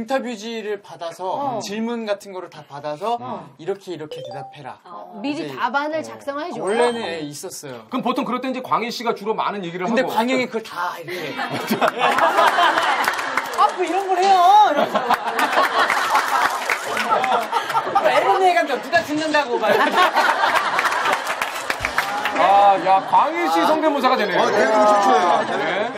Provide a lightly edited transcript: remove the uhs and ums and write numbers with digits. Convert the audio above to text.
인터뷰지를 받아서 질문 같은 거를 다 받아서 이렇게 대답해라. 미리 답안을 작성을 해줘요. 원래는 있었어요. 그럼 보통 그럴 때 이제 광희 씨가 주로 많은 얘기를 근데 하고. 광영이 그걸 다 이렇게. 뭐 이런 걸 해요. 앨범 얘기한다. 누가 듣는다고 막. 야, 광희 씨 성대모사가 되네요. 대중 최초예요. 네.